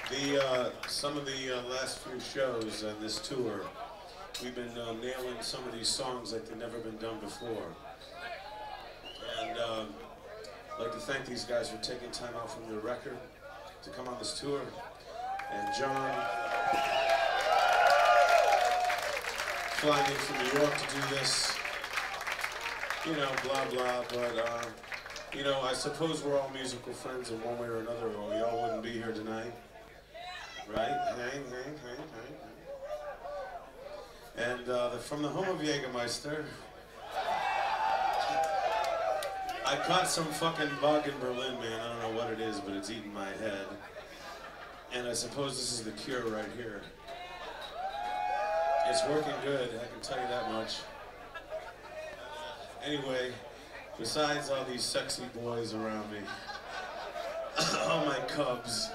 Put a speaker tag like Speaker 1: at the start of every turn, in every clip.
Speaker 1: Some of the last few shows on this tour, we've been nailing some of these songs like they've never been done before. And I'd like to thank these guys for taking time out from their record to come on this tour. And John flying in from New York to do this. You know, blah, blah, but, you know, I suppose we're all musical friends in one way or another, or we all wouldn't be here tonight. Right? Hang. And from the home of Jägermeister, I caught some fucking bug in Berlin, man. I don't know what it is, but it's eating my head. And I suppose this is the cure right here. It's working good, I can tell you that much. Anyway, besides all these sexy boys around me, all my cubs,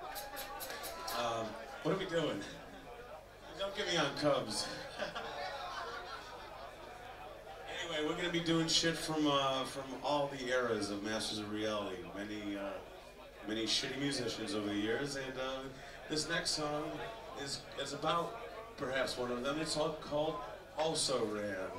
Speaker 1: what are we doing? Don't get me on Cubs. Anyway, we're gonna be doing shit from all the eras of Masters of Reality. Many shitty musicians over the years, and this next song is about perhaps one of them. It's all called Also Ran.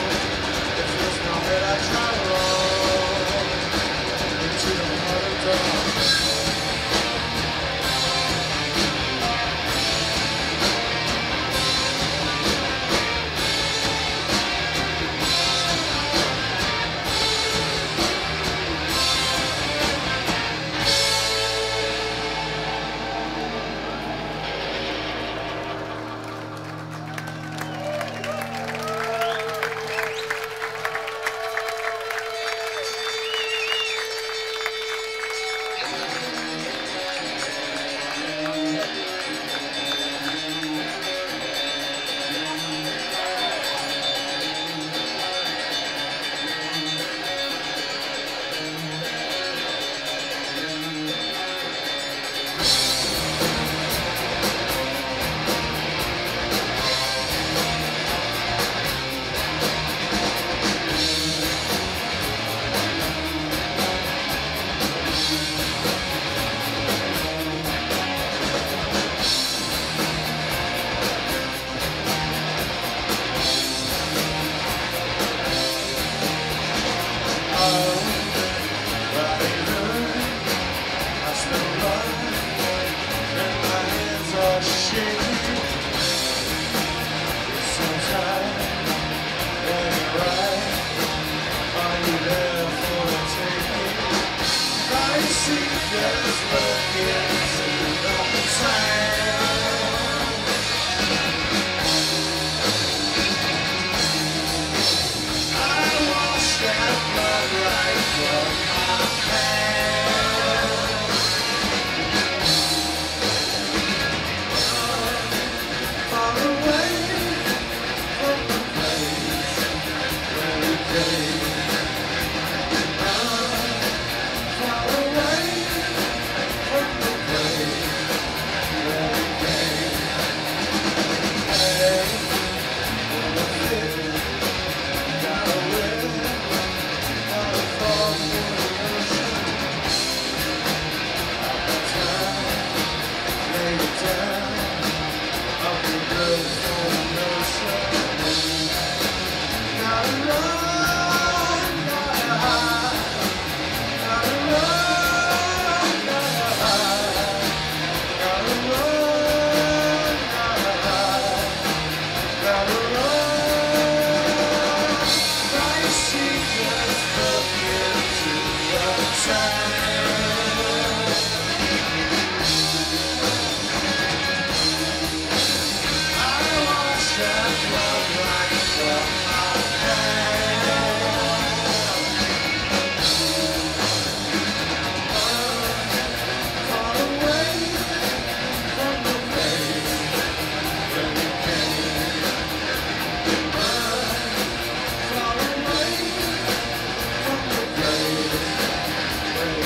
Speaker 1: Into the heart of there for the taking. I see there's looking all the time. I wash that blood right from my hand. Far away from the place where we came. Far away from the place where we came. Hey, got away, got a fall for the ocean. Time, lay it down, up the road for the ocean. Gotta run, gotta hide, gotta run, gotta hide, gotta run, gotta hide, gotta run. I see just looking to the time. I wash that blood right from my hand. Far away from the place where we came. Far away from the place where we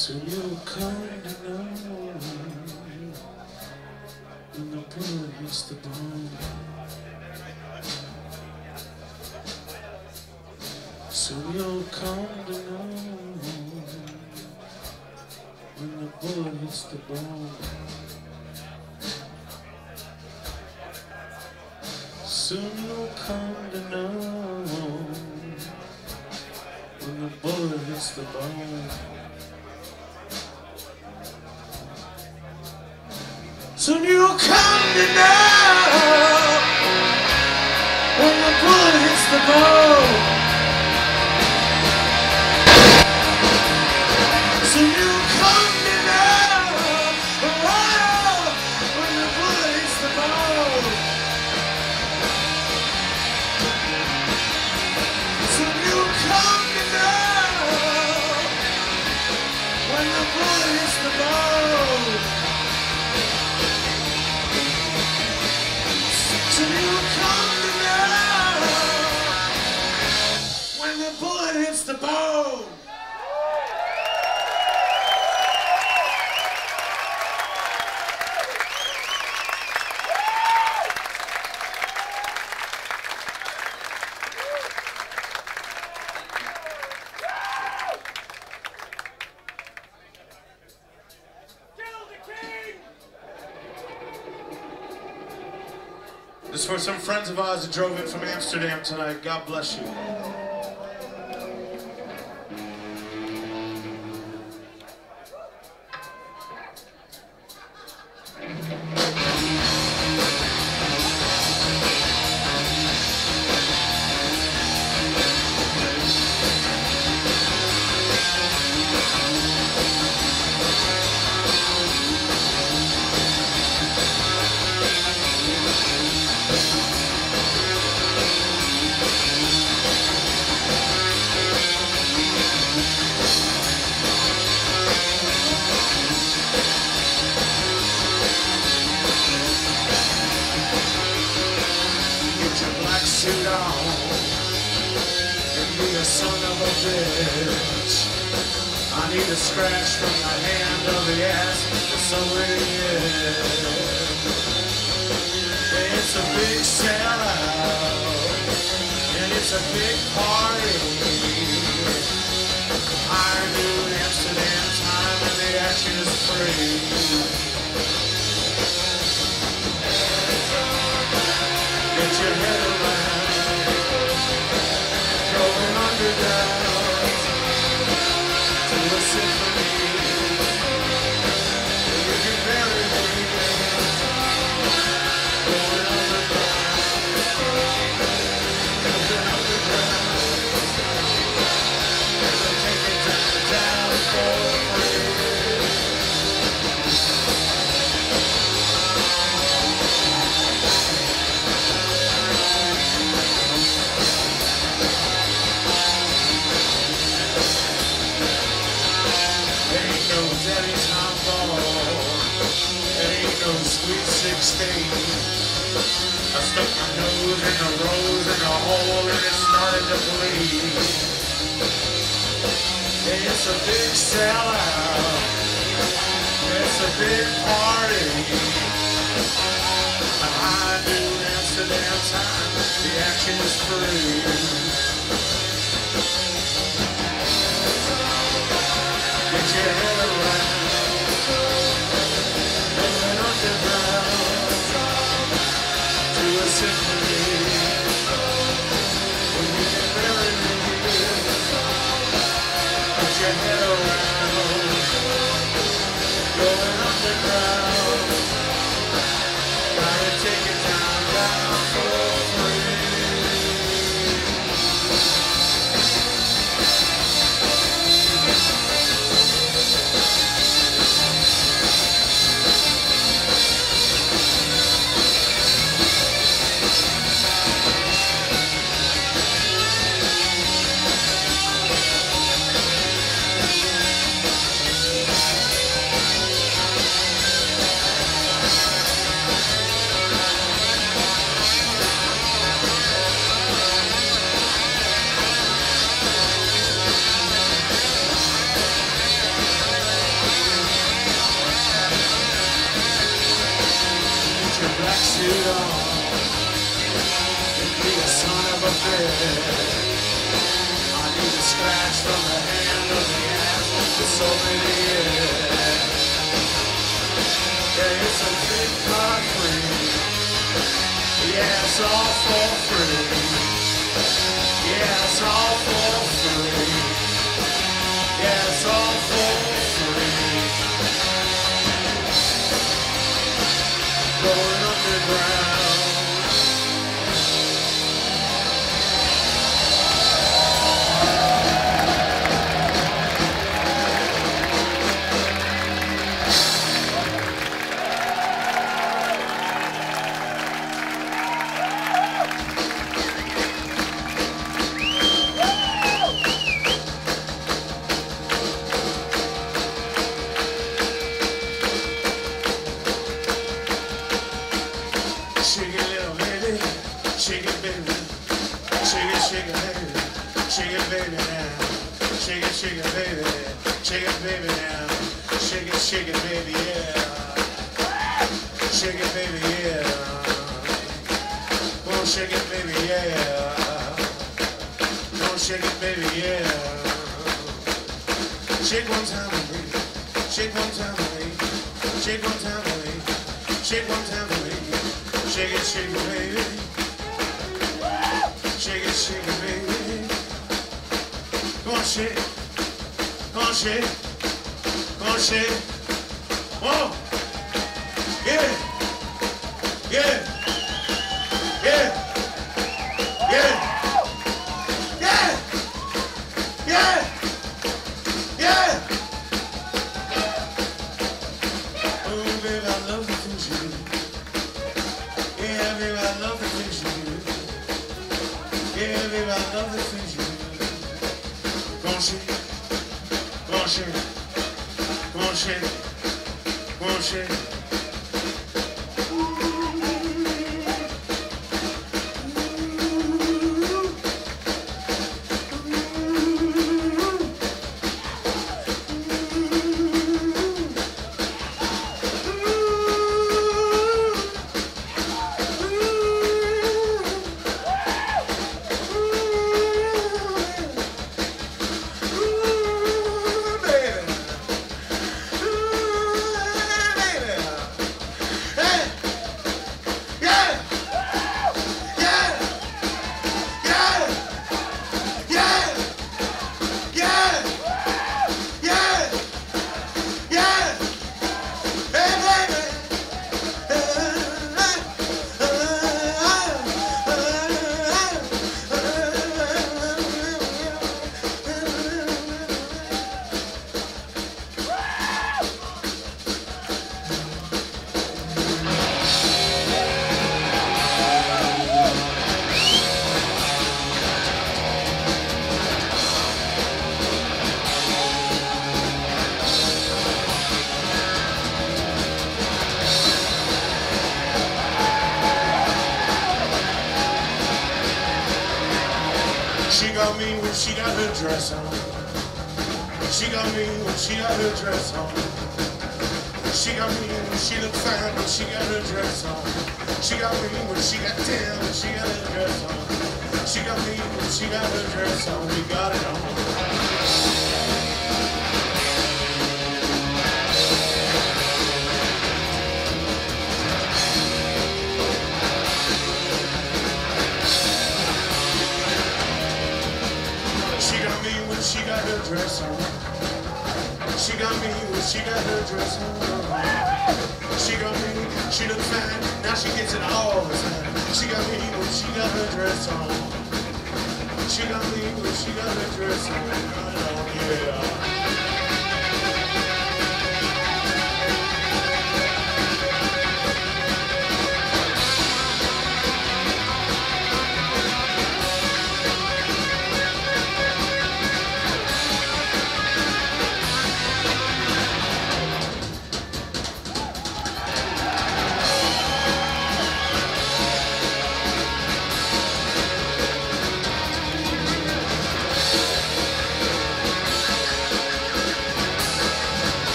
Speaker 1: Soon you'll come to know when the bullet hits the bone. Soon you'll come to know when the bullet hits the bone. Soon you'll come to know when the bullet hits the bone. Soon you'll come to know when the bullet hits the bone. Soon you'll come to know when the bullet hits the bone. Soon you'll come to know when the bullet hits the bone. So you come to know when the bullet hits the bone. This is for some friends of ours that drove in from Amsterdam tonight. God bless you. Suit on and be a son of a bitch. I need a scratch from the hand of the ass, so it is. It's a big sellout and it's a big party. Higher noon Amsterdam time and the action is free. Get your head around. Going underground to a symphony. You can bury me. Going underground. Going underground. As I take it down for free. Daddy's not ball. It ain't no sweet 16. I stuck my nose in the rose in the hole and it started to bleed. It's a big sellout. It's a big party. A high noon Amsterdam time. The action is free. Get your head around, going underground to a symphony. When you can bury me, get your head around, going underground. Gotta take it down for free. bed. I need a scratch from the hand of the ass for so many years. Yeah, it's a big car free. Yeah, it's all for free. Yeah, it's all for free. Yeah, it's all for free. Going underground. Shake it, little baby, shake it, baby, shake it, baby, shake it, baby now, shake it, baby, shake it, baby now, shake it, baby, yeah, shake it, baby, yeah, oh, shake it, baby, yeah, oh, shake it, baby, yeah, shake one time for me, shake one time for me, shake one time for me, shake one time for me. Shake it, baby. Shake it, baby. Come on, shake. Come on, shake. Come on, shake. Whoa. Yeah. Yeah. Yeah. Yeah. Yeah. Yeah. Yeah. Oh, baby, I love the things you do. Yeah, baby, I love the things you do. Yeah, baby, I love the things you do. Go on, shake. Go on, shake. Go on, shake. Go on, shake. She got me when she got her dress on. She got me when she got her dress on. She got me when she looked fine when she got her dress on. She got me when she got down when she got her dress on. She got me when she got her dress on. We got it on. She got her dress on. She got me when she got her dress on. She got me, she look fine, now she gets it all the time. She got me when she got her dress on. She got me when she got her dress on. Yeah.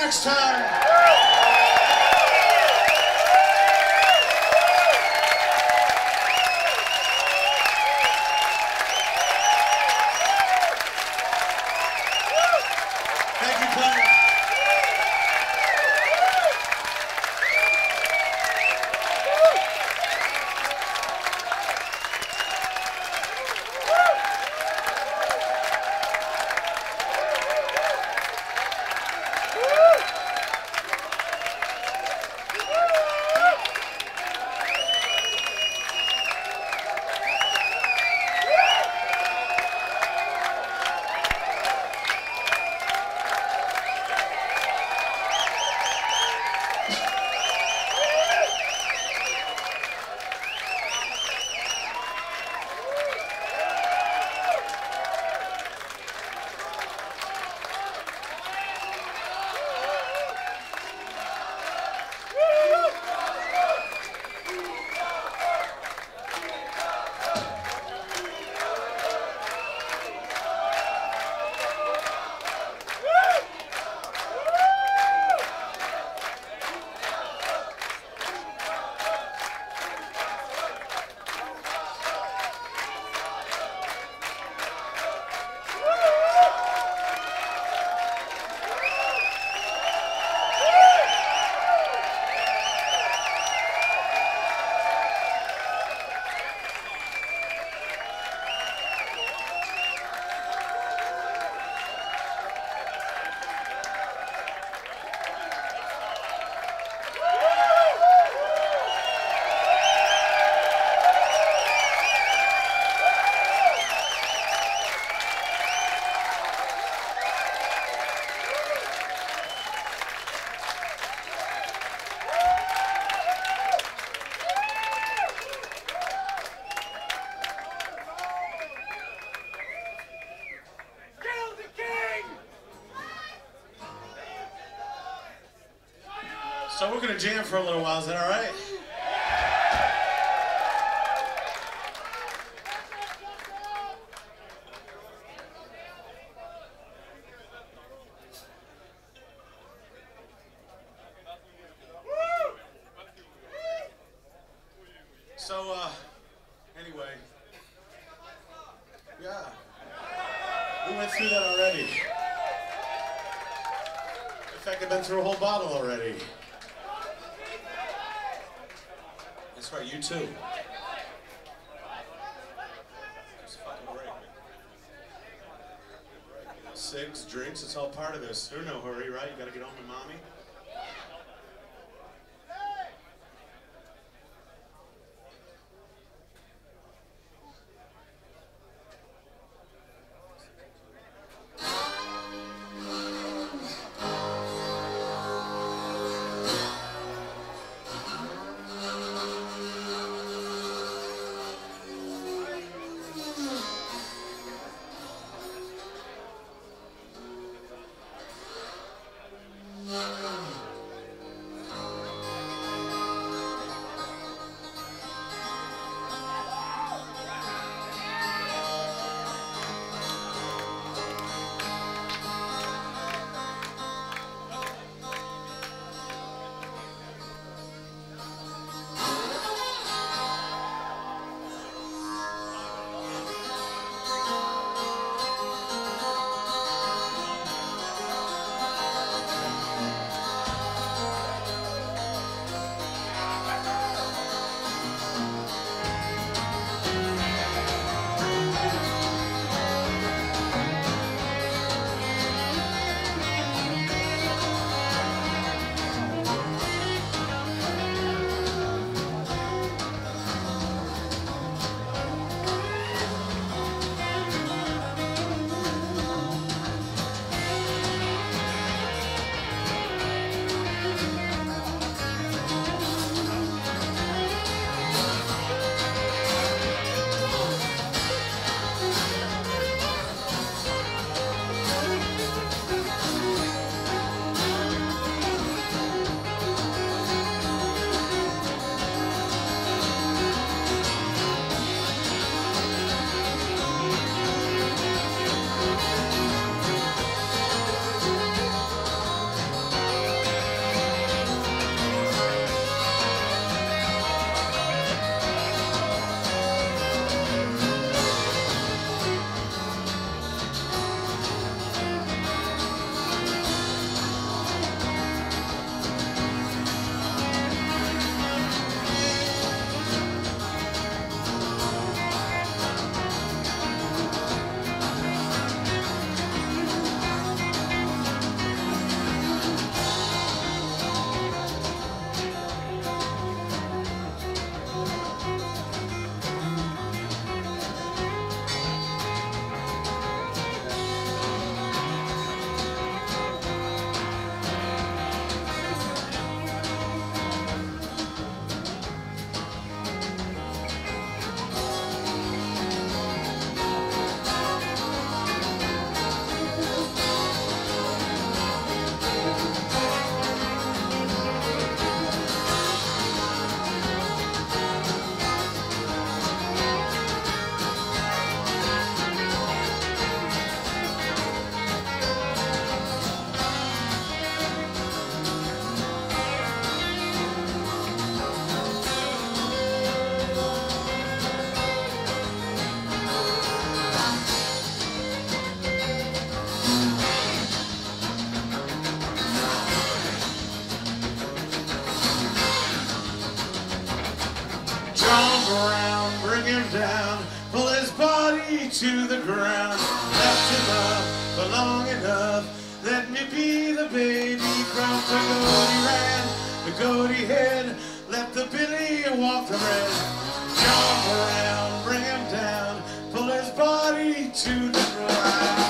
Speaker 1: next time. Thank you, Clement. So we're gonna jam for a little while, is that all right? So, anyway, yeah, we went through that already. In fact, I've been through a whole bottle already. That's right, you too. Just fucking break. Cigs, drinks, it's all part of this. There's no hurry, right? You gotta get home to mommy. body to the ground. Left him up for long enough. Let me be the baby from the goat he ran, the goat he hid. Let the billy walk the red. Jump around, bring him down, pull his body to the ground.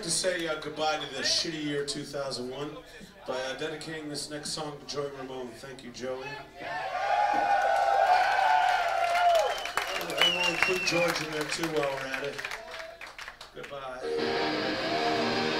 Speaker 1: to say goodbye to the shitty year 2001 by dedicating this next song to Joey Ramone. Thank you, Joey. And we'll include George in there too while we're at it. Goodbye.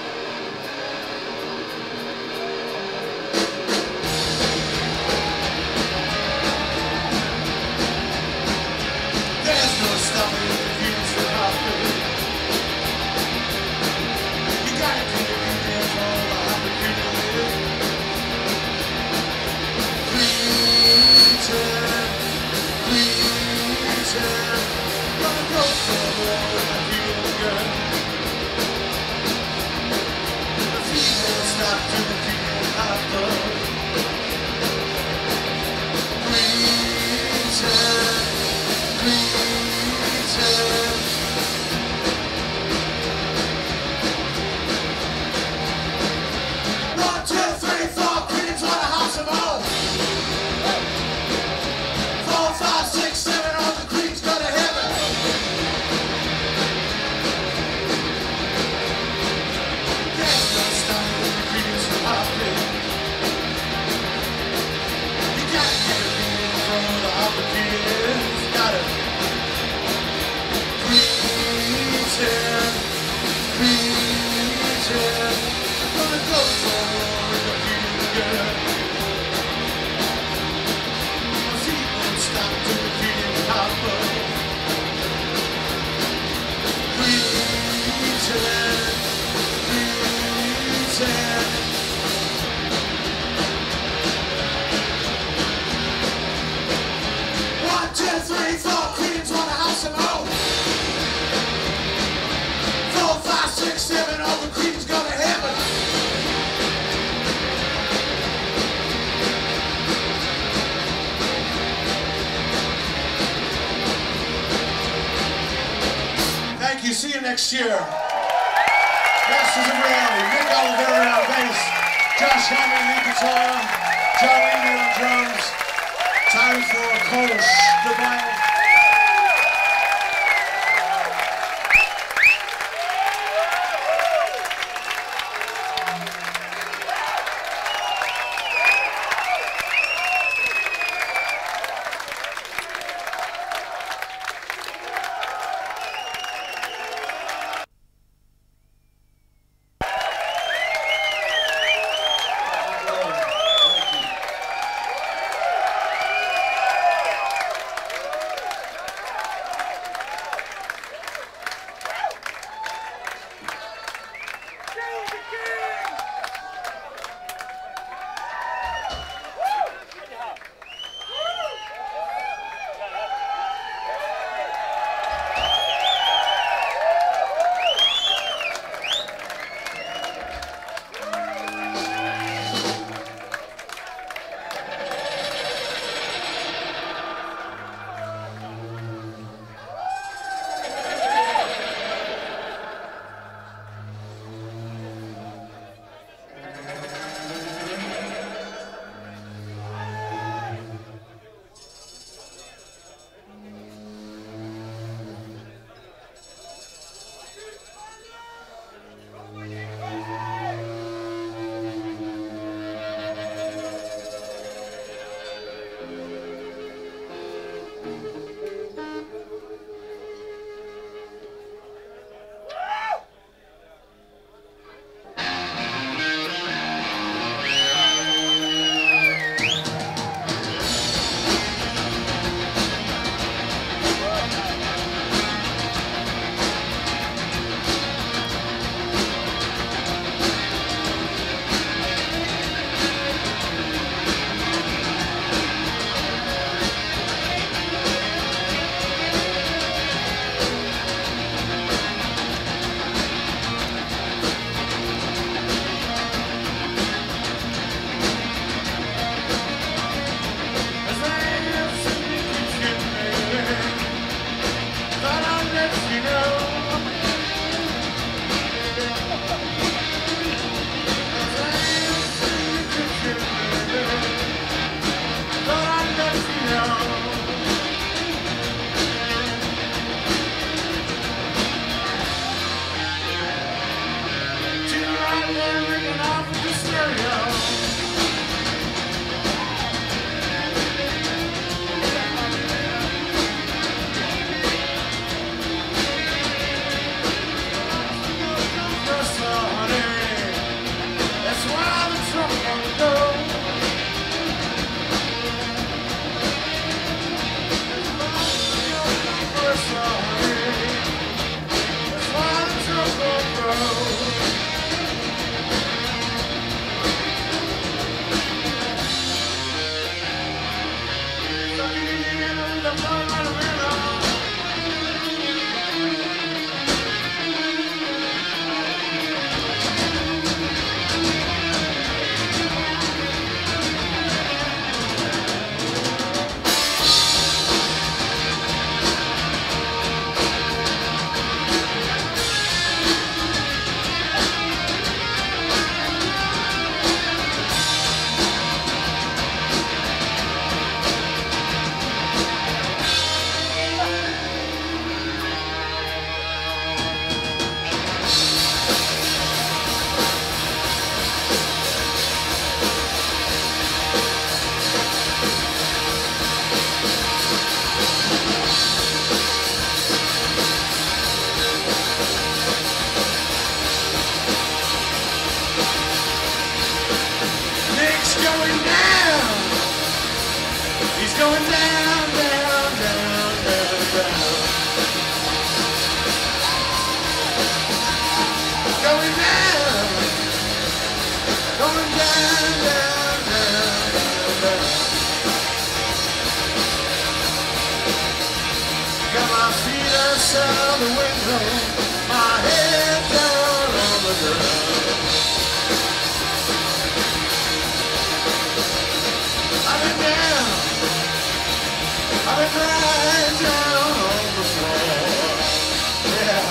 Speaker 1: See you next year. Masters of Reality, Nick Oliveri on bass, Josh Hammond lead guitar, John Lehman on drums. Time for a Polish. Goodbye. Going down, down, down, down, down. Going down, going down, down, down, down, down. Got my feet outside the window, my head down on the ground. I've been down, I've been right down on the floor. Yeah.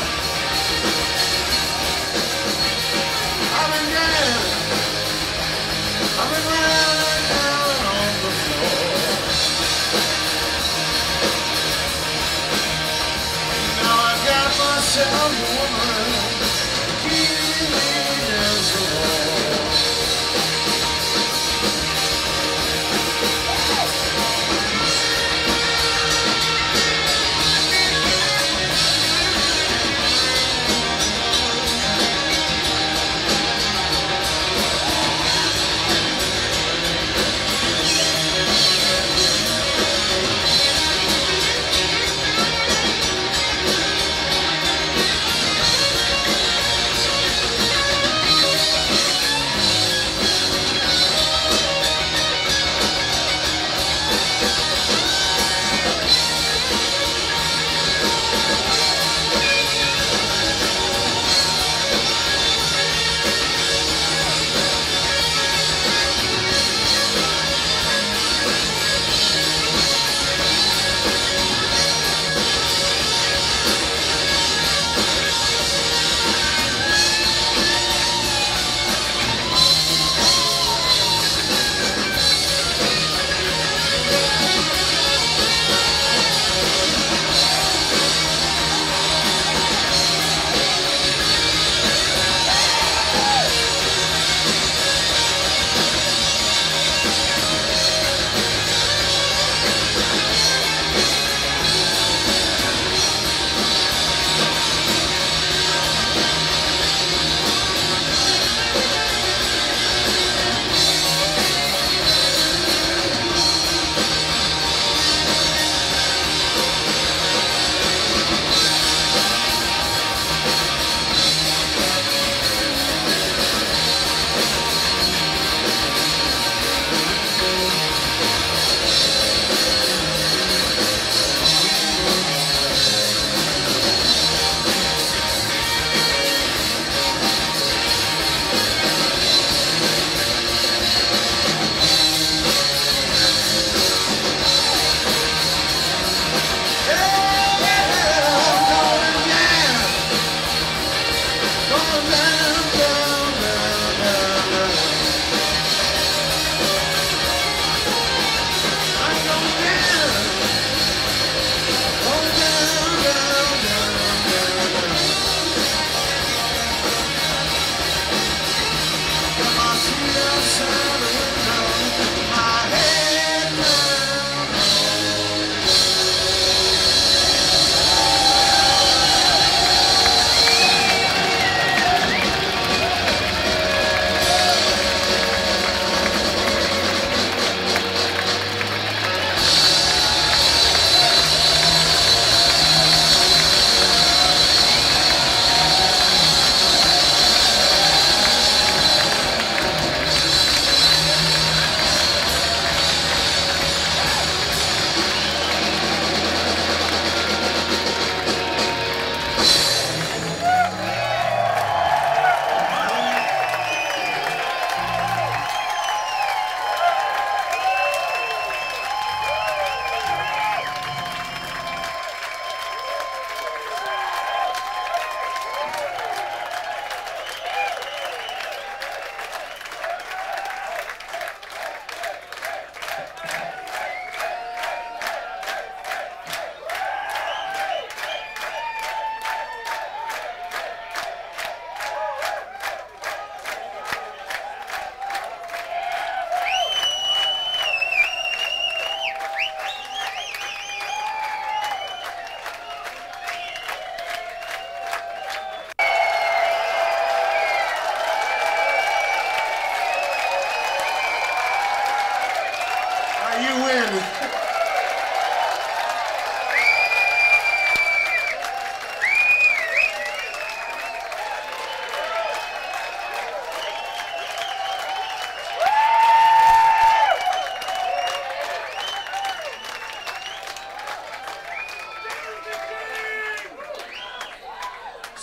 Speaker 1: I've been down, I've been right down on the floor. Now I got myself a woman, keep me dancing on.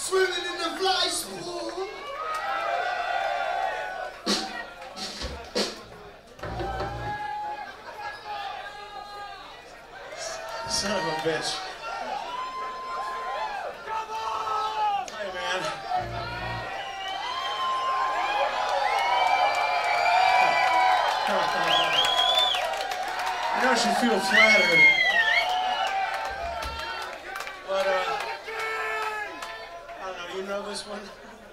Speaker 1: swimming in the fly spoon. Son of a bitch. Hey, man. I know she feels flattered. But, I don't know, you know this one?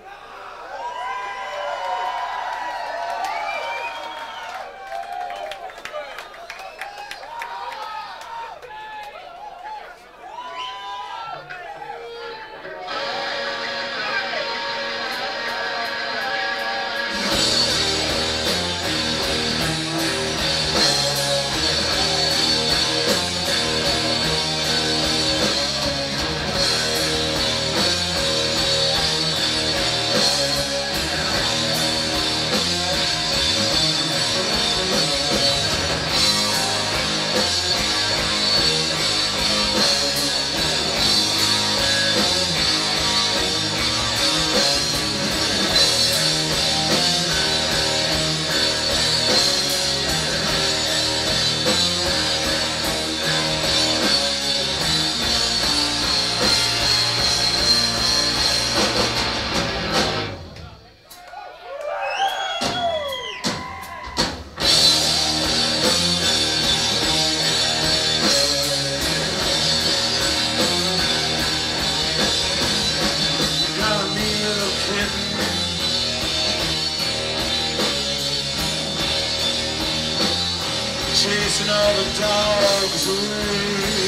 Speaker 1: Chasing all the dogs away.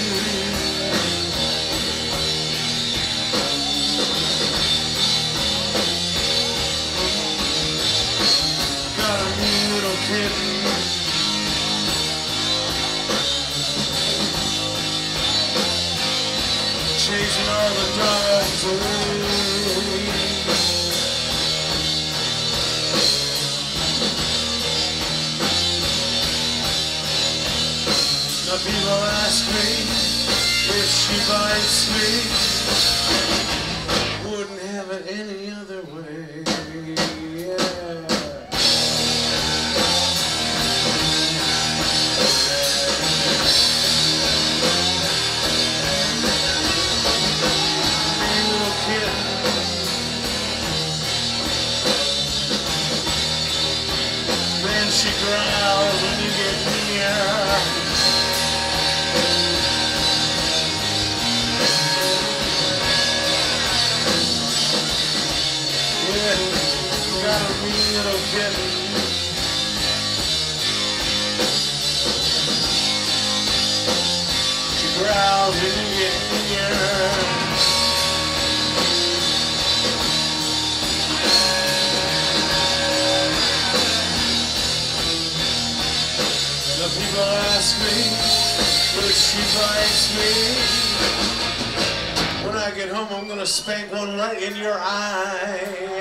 Speaker 1: Got a mean little kitten. Chasing all the dogs away. People ask me if she bites me, wouldn't have it any other way. Yeah. Hey, little kid, then she growls when you get near. Got a mean little kitten. She growls when you get near. The people ask me if she bites me. When I get home, I'm gonna spank one right in your eye.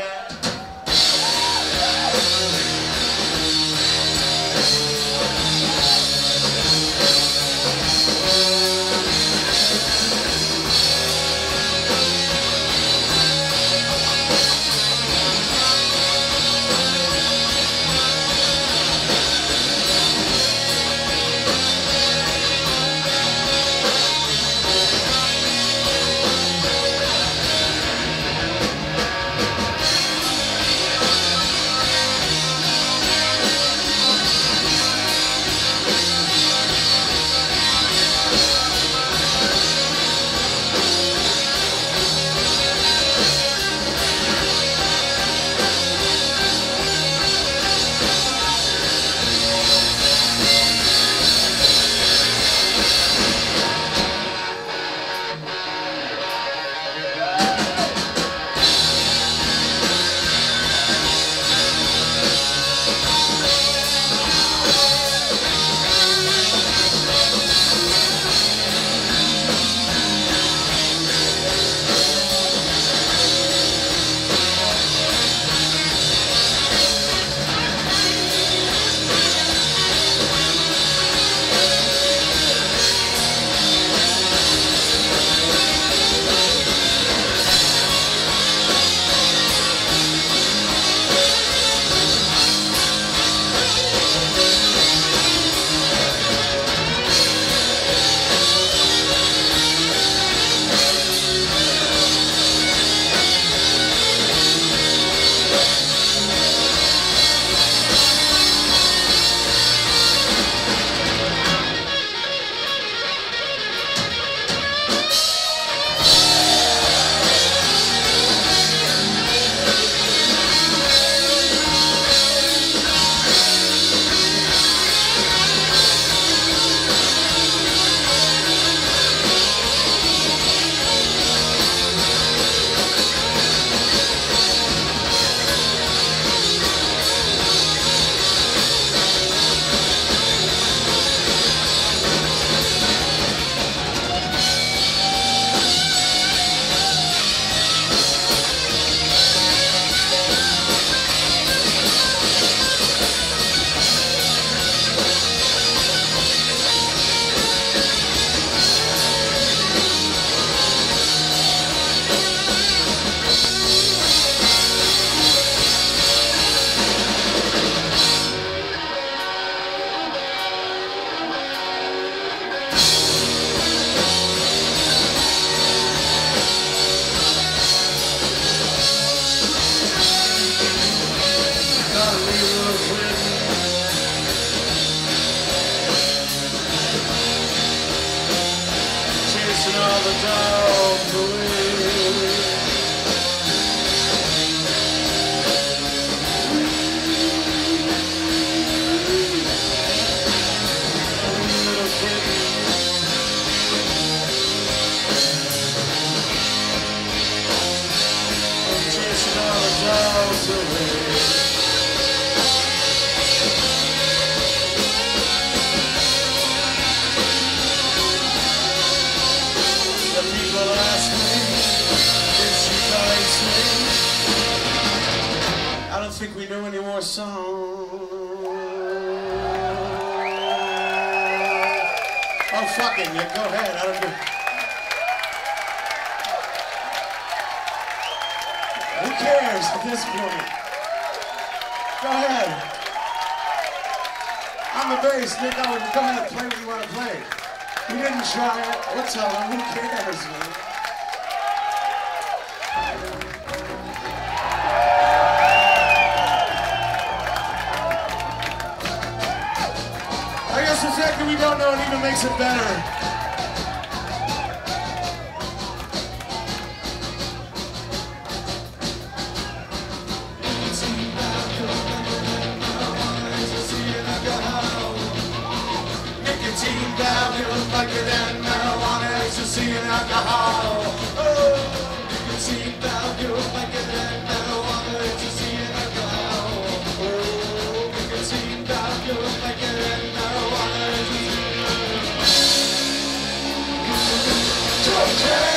Speaker 1: miles away. The people ask me, did she place me? I don't think we know any more songs. Oh, fucking, yeah, go ahead. I don't know. Who cares at this point? Go ahead. I'm the bass, Nick. Go ahead, play what you want to play. We didn't try it. We'll tell them. Who cares, man? I guess the fact that we don't know it even makes it better. Nicotine, value, liquor, and marijuana, ecstasy, and alcohol. Oh, nicotine, value, liquor, and marijuana, ecstasy, and alcohol. Oh, nicotine, value, liquor, and marijuana, ecstasy, and alcohol.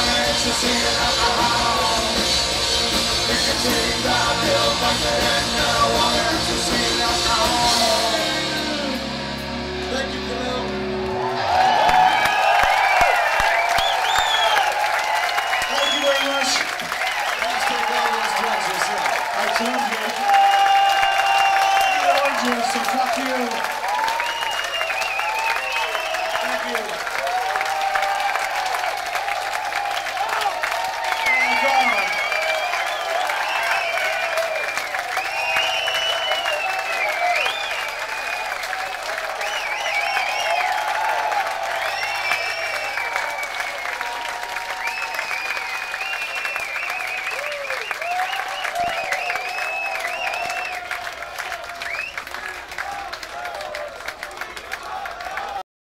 Speaker 1: Nicotine, value, liquor, and